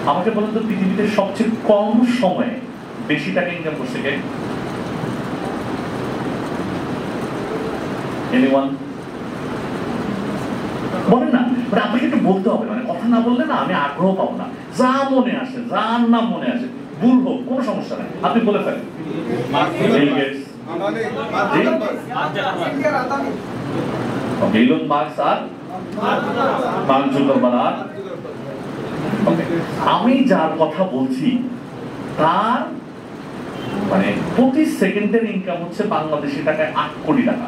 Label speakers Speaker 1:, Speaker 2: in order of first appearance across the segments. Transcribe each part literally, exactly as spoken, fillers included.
Speaker 1: আমাকে বলেন তো পৃথিবীতে সবচেয়ে কম সময়ে বেশি টাকা ইনকাম করছে কে? এনিওয়ান? বলেন না, মানে আপনাকে একটু বলতে হবে, মানে কথা না বললে না আমি আগ্রহ পাবো না। যা মনে আসে, যার নাম মনে আসে, ভুল হোক কোনো সমস্যা নাই, আপনি বলে ফেলেন। ইলন মাস্ক আর মার্ক জুকারবার্গ। আমি যার কথা বলছি তার মানে প্রতি সেকেন্ডের ইনকাম হচ্ছে বাংলাদেশি টাকায় আট কোটি টাকা।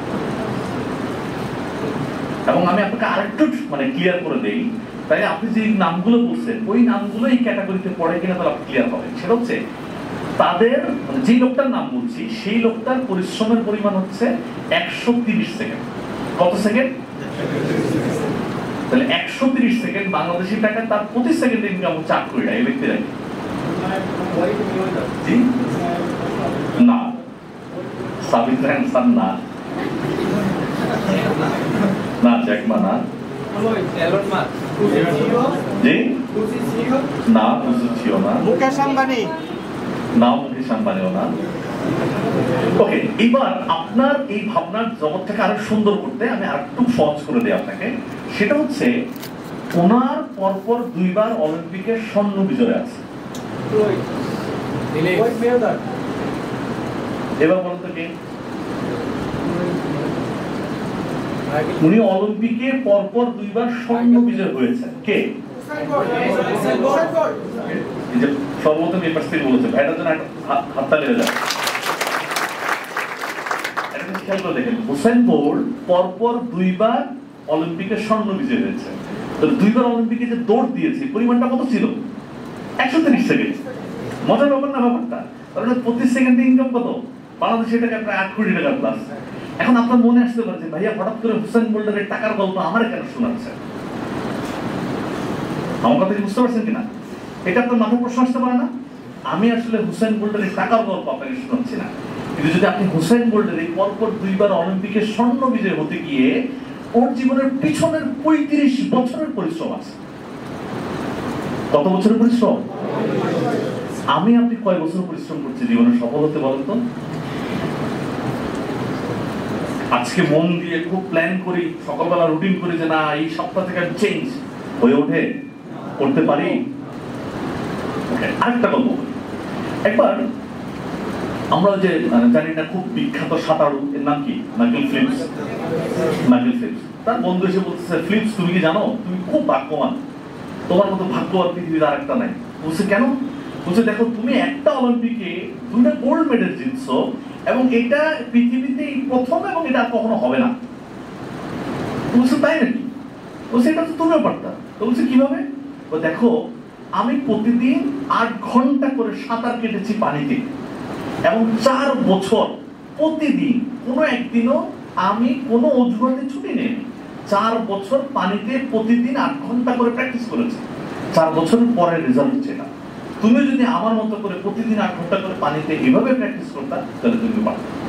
Speaker 1: এবং আমি আপনাকে আরেকটু মানে ক্লিয়ার করে দেই, তাই আপনি যে নামগুলো বলছেন ওই নামগুলো এই ক্যাটাগরিতে পড়ে কিনা তাহলে আপনি ক্লিয়ার হবেন। সেটা হচ্ছে তাদের যে লোকটার নাম বলছি সেই লোকটার পরিশ্রমের পরিমাণ হচ্ছে একশো তিরিশ সেকেন্ড। কত সেকেন্ড? তাহলে একশো তিরিশ সেকেন্ড বাংলাদেশি টাকা তার প্রতি সেকেন্ডে ইনকাম হচ্ছে আট কোটি টাকা। এই ব্যক্তিরা জি না, সাবিত্রা অ্যান্সার না, না জ্যাকমা না, জি না, বুঝছিও না,
Speaker 2: মুকেশ আম্বানি
Speaker 1: না, মুকেশ আম্বানিও না। ওকে, এবার আপনার এই ভাবনার জগৎটাকে আরো সুন্দর করতে আমি আর একটু সহজ করে দিই আপনাকে। সেটা হচ্ছে ওনার পরপর দুইবার অলিম্পিকের স্বর্ণ বিজয় আছে। এবার বলতো কে? উনি অলিম্পিকে পরপর দুইবার স্বর্ণ বিজয় হয়েছেন। কে? সর্বপ্রথম এই পাশ থেকে বলেছে, ভাইটার জন্য হাততালি হয়ে যায়। খেয়াল করে দেখেন, হুসেন বোল্ট পরপর দুইবার অলিম্পিকে স্বর্ণ বিজয় হয়েছে। দুইবার অলিম্পিকে যে দৌড় দিয়েছে পরিমাণটা কত ছিল? একশো তিরিশ সেকেন্ড। মজার ব্যাপার না ব্যাপারটা? তাহলে প্রতি সেকেন্ডে ইনকাম কত? বাংলাদেশের টাকা প্রায় আট কোটি টাকা প্লাস। এখন আপনার মনে আসতে পারে যে ভাইয়া হঠাৎ করে হুসেন বোল্টের টাকার গল্প আমার কেন শোনাচ্ছে? আমার কথা কি বুঝতে পারছেন কিনা? এটা আপনার মাথায় প্রশ্ন আসতে পারে না? আমি আসলে হুসেন বোল্টের টাকার গল্প আপনাকে শোনাচ্ছি না, কিন্তু যদি আপনি হুসেন বোল্টের এই পরপর দুইবার অলিম্পিকের স্বর্ণ বিজয় হতে গিয়ে ওর জীবনের পিছনের পঁয়ত্রিশ বছরের পরিশ্রম আছে। কত বছরের পরিশ্রম? আমি আপনি কয় বছর পরিশ্রম করছি জীবনে সফল হতে বলেন তো? আজকে মন দিয়ে খুব প্ল্যান করি, সকালবেলা রুটিন করি যে না এই সপ্তাহ থেকে আমি চেঞ্জ হয়ে ওঠে, করতে পারি। আরেকটা গল্প, একবার আমরা যে জানি না খুব বিখ্যাত সাঁতারু, এর নাম কি? Michael Phillips. মাইকেল ফিলিপস তার বন্ধু এসে বলতেছে, ফিলিপস তুমি কি জানো তুমি খুব ভাগ্যবান, তোমার মতো ভাগ্যবান পৃথিবীর আর একটা নাই। বলছে কেন? বলছে দেখো তুমি একটা অলিম্পিকে দুইটা গোল্ড মেডেল জিতছো এবং এটা পৃথিবীতে প্রথম এবং এটা কখনো হবে না। বলছে তাই নাকি? বলছে এটা তো তুমিও পারতা। তো বলছে কিভাবে? দেখো আমি প্রতিদিন আট ঘন্টা করে সাঁতার কেটেছি পানিতে এবং চার বছর প্রতিদিন কোনো একদিনও আমি কোনো অজুহাতে ছুটি নেই। চার বছর পানিতে প্রতিদিন আট ঘন্টা করে প্র্যাকটিস করেছি। চার বছরের পরে রেজাল্ট হচ্ছে না। তুমি যদি আমার মতো করে প্রতিদিন আট ঘন্টা করে পানিতে এভাবে প্র্যাকটিস করতা তাহলে তুমি পারতা।